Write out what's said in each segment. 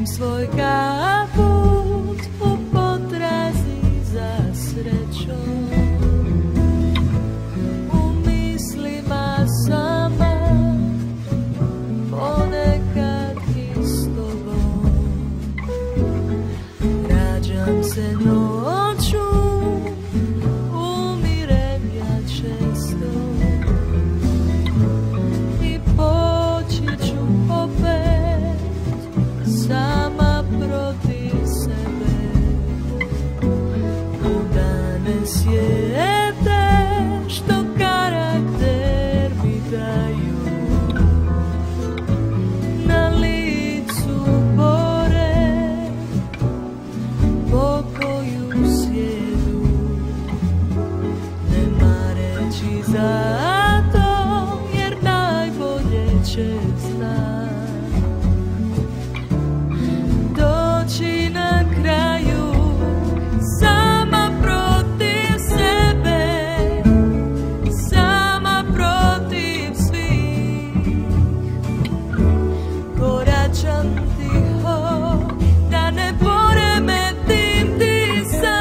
Idem svoj kaput u potrazi za srećom. U mislima sama, ponekad i s tobom. Rađam se noću, umirem ja često. I poći ću opet sama protiv sebe. U dane sjete što karakter mi daju. Na licu bore pokoju sjedu, ne mareći za to jer najbolje će znat. Doći na kraju sama protiv sebe, sama protiv svih. Koračam tiho da ne poremetim ti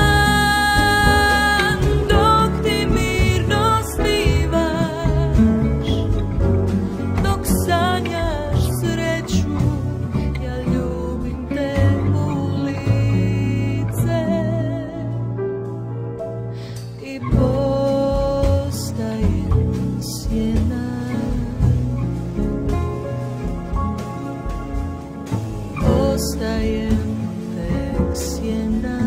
san, dok ti mirno snivaš, dok sanjaš sreću. Ja ljubim te u lice i postajem sjena. Postajem tek sjena.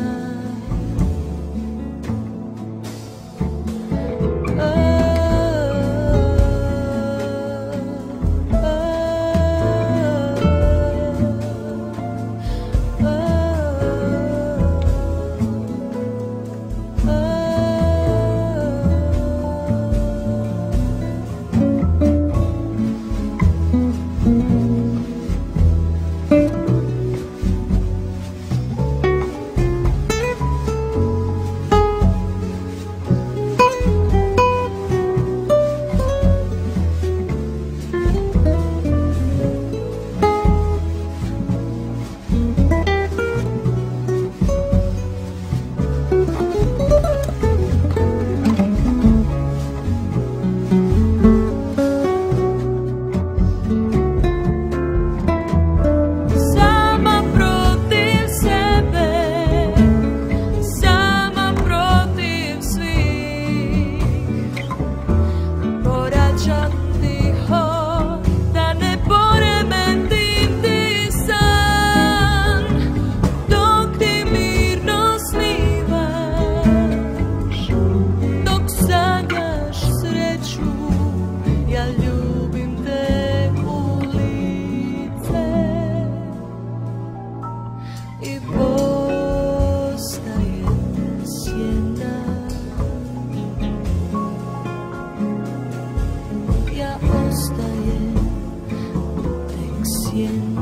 I postajem sjena. Ja ostajem tek sjena.